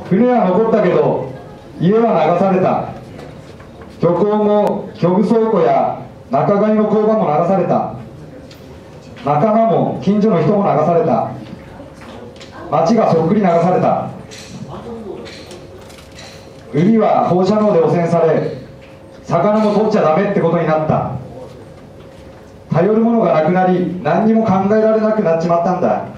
船は残ったけど家は流された。漁港も漁具倉庫や仲買の工場も流された。仲間も近所の人も流された。町がそっくり流された。海は放射能で汚染され、魚も取っちゃダメってことになった。頼るものがなくなり、何にも考えられなくなっちまったんだ。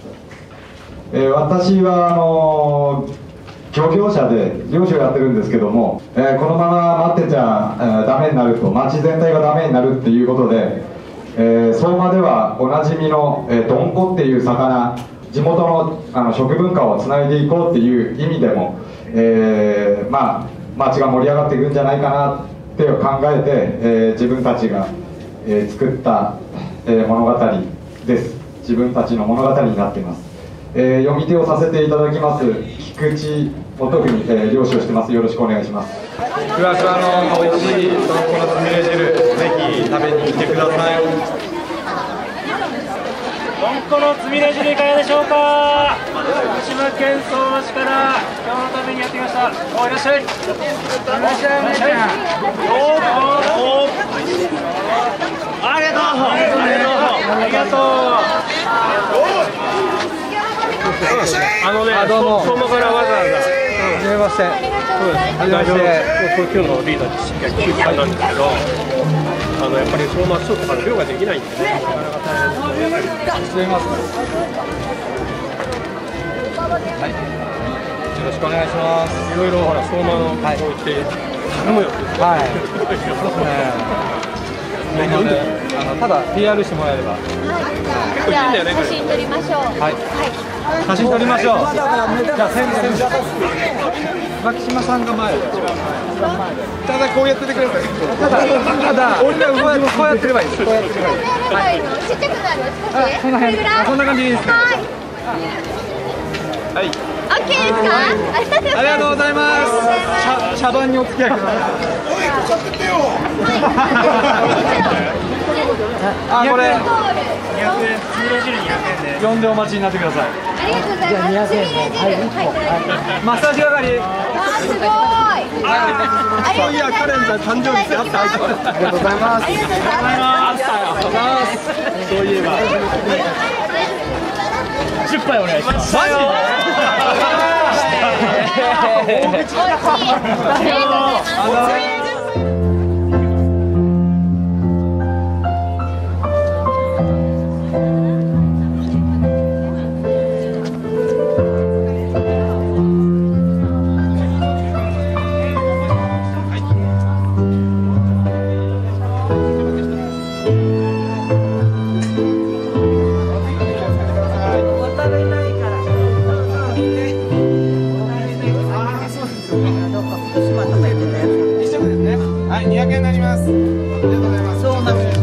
私は漁業者で漁師をやってるんですけども、このまま待ってちゃダメになると、町全体がダメになるっていうことで、相馬ではおなじみのどんこっていう魚、地元の食文化をつないでいこうっていう意味でも、町が盛り上がっていくんじゃないかなって考えて、自分たちが、作った、物語です。自分たちの物語になっています。読み手をさせていただきます菊池元文、漁師をしてます。よろしくお願いします。 ふわふわの美味しいどんこのつみれ汁、ぜひ食べに来てください。 どんこのつみれ汁いかがでしょうか。福島県相馬市から今日のためにやってきました。おいらっしゃい。いらっしゃい。いらっしゃい。ありがとう。ありがとう。相馬からわざわざ。 はじめまして。 代表の今日のリーダーにしっかり聞いてたんですけど、やっぱり相馬市とかの漁ができないんでね、なかなか大変です。 失礼します。はい。よろしくお願いします。 いろいろほら相馬のこう言って頼むよって。 はい。そうですね。ただ PR してもらえれば。 結構いいんだよね。 写真撮りましょう。 はい。写真撮りましょう。じゃあ先生。牧島さんが前。ただこうやっててください。ただ俺がこうやってればいいです。こうやってればいい。 はい。ちっちゃくなる。少し。 こんな辺。こんな感じでいいですか。はい。 オッケーですか。 ありがとうございます。茶番にお付き合いください。あ、これ。 200円、つみれ汁200円で。 呼んでお待ちになってください。 ありがとうございます。200円で。はい。 マッサージ係。 すごい。 そういやカレンちゃん誕生日ってあった。ありがとうございます。 ありがとうございます。 そういえば。 10杯お願いします。 マジ？ ありがとうございます。 はい、200円になります。ありがとうございます。そうなんです。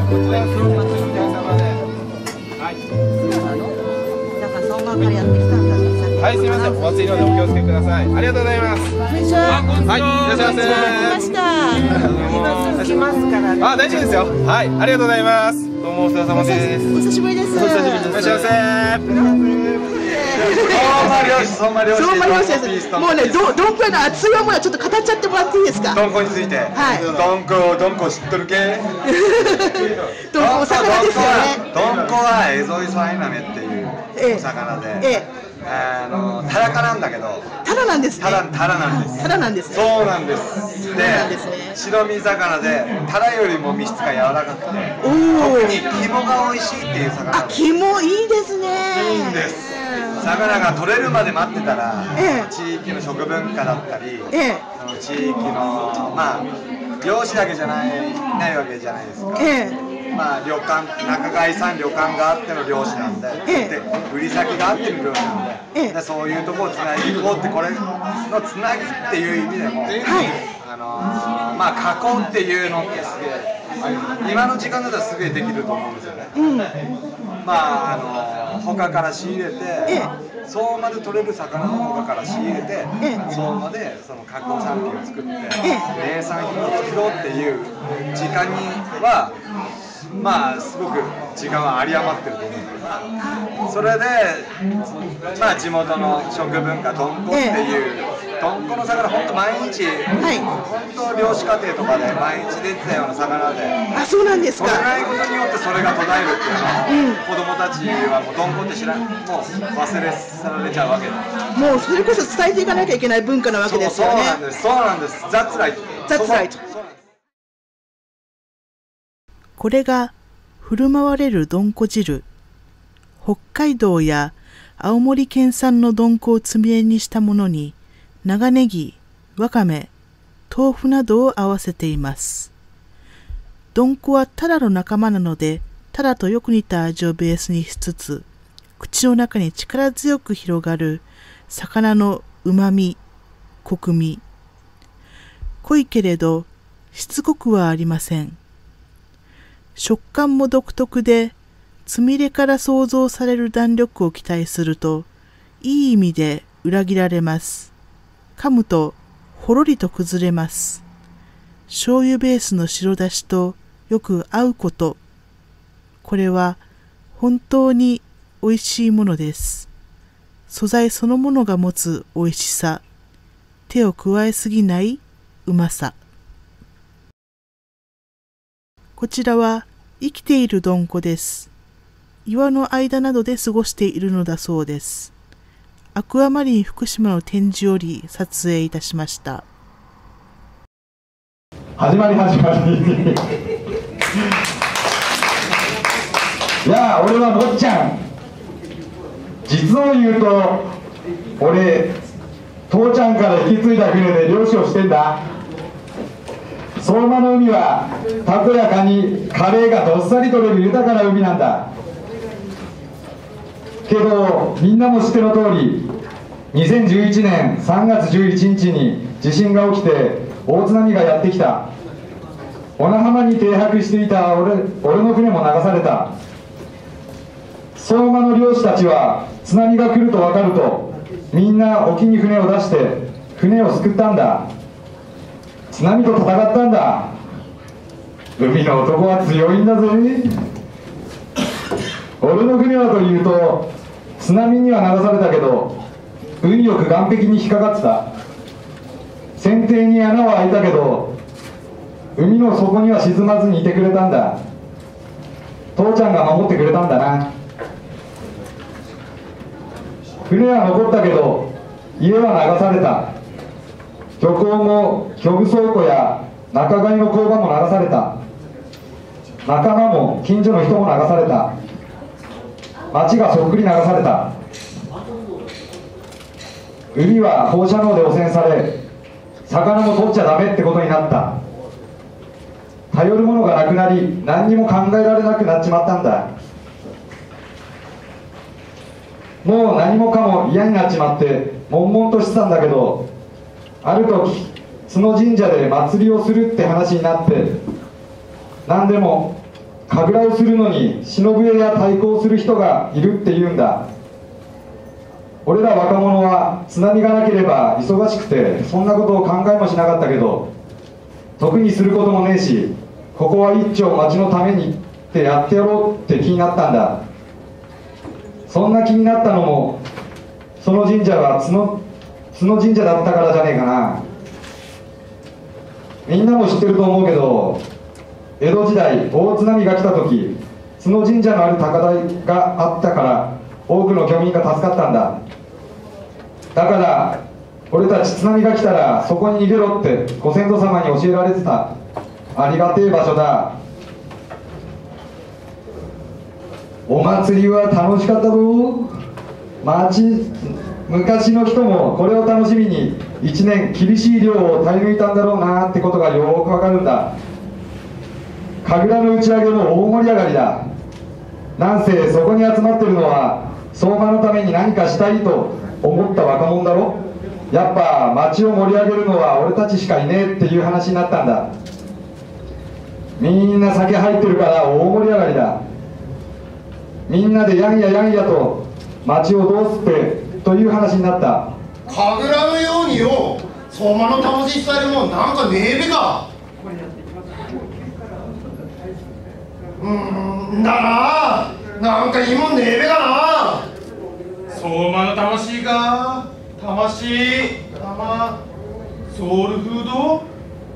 はい、すみません。お祭りのでお気をつけください。ありがとうございます。はい、いらっしゃいませ。今来ますからね。あ、大丈夫ですよ。はい、ありがとうございます。どうもお疲れ様です。 お久しぶりです。 いらっしゃいませ。相馬漁師です。もうね、どんこの熱い思いはちょっと語っちゃってもらっていいですか。 どんこについて。 はい。 どんこ知っとるけ。 どんこお魚ですよね。 どんこはエゾイソアイナメっていうお魚で、タラ科なんだけど。 タラなんですね。 タラなんです。 タラなんですね。 そうなんです。で、白身魚でタラよりも身質が柔らかくて、特に肝が美味しいっていう魚。 あ、肝いいですね。 いいんです。魚が取れるまで待ってたら、地域の食文化だったり、地域の漁師だけじゃないわけじゃないですか。旅館、仲買さん旅館があっての漁師なんで、で売り先があっての漁師なんで、そういうとこをつないでいこうって、これのつなぎっていう意味でも、囲うっていうのってすげえ今の時間だったらすぐできると思うんですよね。まあ他から仕入れて、相馬で取れる魚の他から仕入れて、相馬でその加工産品を作って、名産品を作ろうっていう時間にはまあすごく時間は有り余ってると思うんです。それでまあ地元の食文化どんこっていうどんこの魚本当毎日、本当漁師家庭とかで毎日出てたような魚で、 あ、そうなんですか。 取れないことによってそれが途絶えるっていうのは、子供たちはもうどんこって知らん、もう忘れ去られちゃうわけで、 もうそれこそ伝えていかなきゃいけない文化なわけですよね。 そうなんです。That's right。 That's right。 これが振る舞われるどんこ汁。北海道や青森県産のどんこを積み絵にしたものに、長ネギ、わかめ、豆腐などを合わせています。どんこはタラの仲間なので、タラとよく似た味をベースにしつつ、口の中に力強く広がる魚のうまみ、コクみ。濃いけれど、しつこくはありません。食感も独特で、つみれから想像される弾力を期待すると、いい意味で裏切られます。噛むとほろりと崩れます。醤油ベースの白だしとよく合うこと。これは本当に美味しいものです。素材そのものが持つ美味しさ。手を加えすぎないうまさ。こちらは生きているどんこです。岩の間などで過ごしているのだそうです。アクアマリン福島の展示より撮影いたしました。 始まりいや俺は坊ちゃん、実を言うと俺父ちゃんから引き継いだ船で漁師をしてんだ。相馬の海はタコやカニ、カレイがどっさり取れる豊かな海なんだけど、みんなも知っての通り2011年3月11日に地震が起きて大津波がやってきた。小名浜に停泊していた俺の船も流された。相馬の漁師たちは津波が来ると分かるとみんな沖に船を出して船を救ったんだ。津波と戦ったんだ。海の男は強いんだぜ。俺の船はというと津波には流されたけど運よく岸壁に引っかかってた。船底に穴は開いたけど海の底には沈まずにいてくれたんだ。父ちゃんが守ってくれたんだな。船は残ったけど家は流された。漁港も漁具倉庫や仲買の工場も流された。仲間も近所の人も流された。町がそっくり流された。海は放射能で汚染され魚も取っちゃダメってことになった。頼るものがなくなり何にも考えられなくなっちまったんだ。もう何もかも嫌になっちまって悶々としてたんだけど、ある時津野神社で祭りをするって話になって、何でも神楽をするのに忍笛や太鼓をする人がいるって言うんだ。俺ら若者は津波がなければ忙しくてそんなことを考えもしなかったけど、特にすることもねえし、ここは一丁町のためにってやってやろうって気になったんだ。そんな気になったのもその神社が津野神社だったからじゃねえかな。みんなも知ってると思うけど、江戸時代大津波が来た時津野神社のある高台があったから多くの漁民が助かったんだ。だから俺たち津波が来たらそこに逃げろってご先祖様に教えられてた。ありがてえ場所だ。お祭りは楽しかったぞ。昔の人もこれを楽しみに1年厳しい漁を耐え抜いたんだろうなってことがよくわかるんだ。神楽の打ち上げも大盛り上がりだ。なんせそこに集まってるのは相馬のために何かしたいと思った若者だろ。やっぱ町を盛り上げるのは俺たちしかいねえっていう話になったんだ。 みんな酒入ってるから大盛り上がりだ。みんなでやんややんやと町をどうすってという話になった。 神楽のようによ、相馬の楽しいスタイルもなんかねえべか。だな、なんかいいもんねえべかな。相馬の魂か、魂、ソウルフード。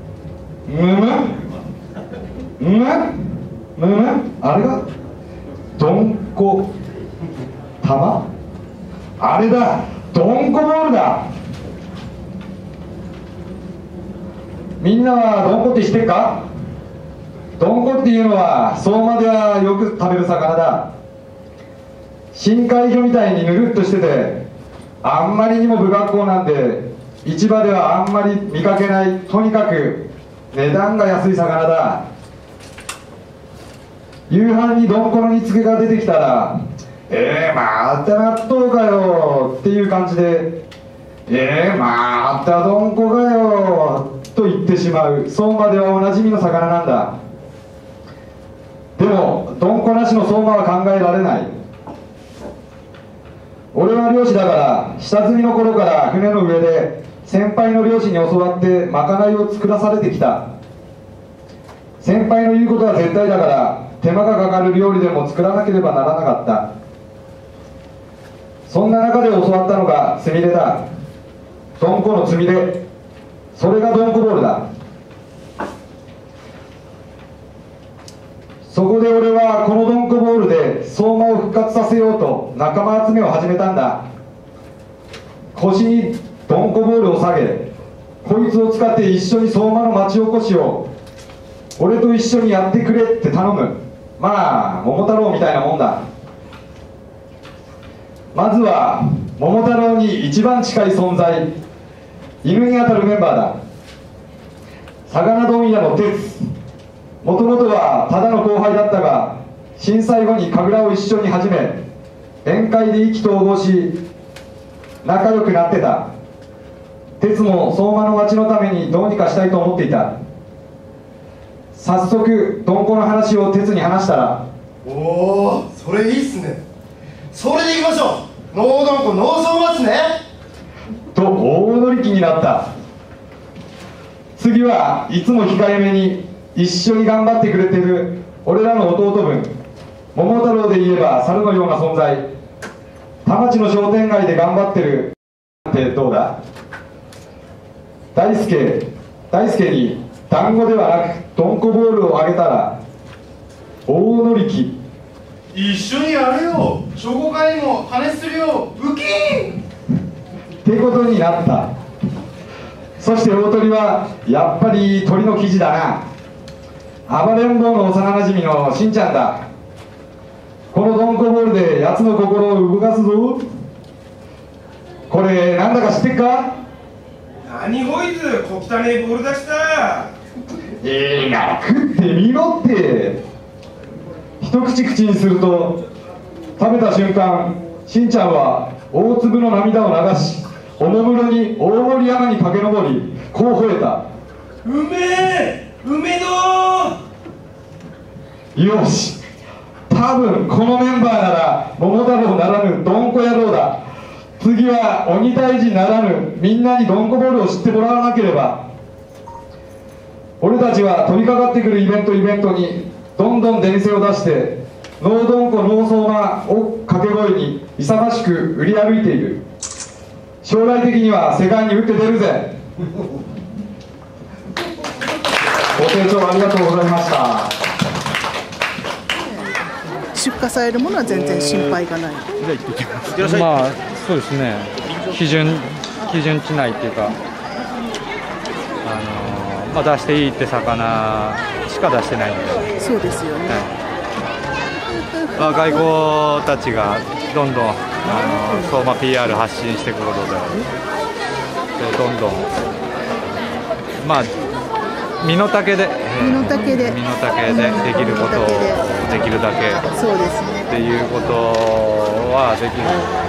あれがどんこ玉、あれだ、どんこボールだ。みんなはどんこって知ってるか？どんこっていうのは相馬ではよく食べる魚だ。深海魚みたいにぬるっとしてて、あんまりにも不格好なんで市場ではあんまり見かけない、とにかく値段が安い魚だ。夕飯にどんこの煮付けが出てきたら、また納豆かよっていう感じで、またどんこかよと言ってしまう、相馬ではおなじみの魚なんだ。でもどんこなしの相馬は考えられない。俺は漁師だから、下積みの頃から船の上で先輩の漁師に教わってまかないを作らされてきた。先輩の言うことは絶対だから、手間がかかる料理でも作らなければならなかった。そんな中で教わったのがつみれだ。どんこのつみれ、それがどんこボールだ。そこで俺はこのどんこボールで相馬を復活させようと仲間集めを始めたんだ。腰にどんこボールを下げ、こいつを使って一緒に相馬の町おこしを俺と一緒にやってくれって頼む。まあ桃太郎みたいなもんだ。まずは桃太郎に一番近い存在、犬にあたるメンバーだ。魚問屋の鉄、もともとはただの後輩だったが、震災後に神楽を一緒に始め、宴会で意気投合し仲良くなってた。鉄も相馬の町のためにどうにかしたいと思っていた。早速どんこの話を鉄に話したら、 おお、それいいっすね。それでいきましょう。ノーどんこノー相馬っすねと大乗り気になった。次はいつも控えめに一緒に頑張ってくれてる俺らの弟分、桃太郎で言えば猿のような存在、田町の商店街で頑張ってるってどうだ？大輔に団子ではなくどんこボールをあげたら大乗り気。 一緒にやるよ、商工会にも金するよ、ウキーンってことになった。そして大鳥はやっぱり鳥の記事だな。暴れん坊の幼なじみのしんちゃんだ。このどんこボールでやつの心を動かすぞ。これなんだか知ってっか？ 何こいつ、小汚ねえボール出した。 いいな、食ってみろって。一口口にすると食べた瞬間、しんちゃんは大粒の涙を流し、おもむろに大森山に駆け上り、こう吠えた。 うめえのよし、多分このメンバーなら桃太郎ならぬどんこ野郎だ。次は鬼退治ならぬみんなにどんこボールを知ってもらわなければ。俺たちは飛びかかってくるイベントにどんどん出店を出して、ノーどんこノー相馬を掛け声に勇ましく売り歩いている。将来的には世界に打って出るぜ。ご清聴ありがとうございました。 出荷されるものは全然心配がない。 まあそうですね、基準値内っていうか、まあ、出していいって魚しか出してないので。 そうですよね、 まあ、外国たちがどんどん相馬 PR 発信していくことで、どんどんまあ身の丈でできることをできるだけそうですねっていうことはできる。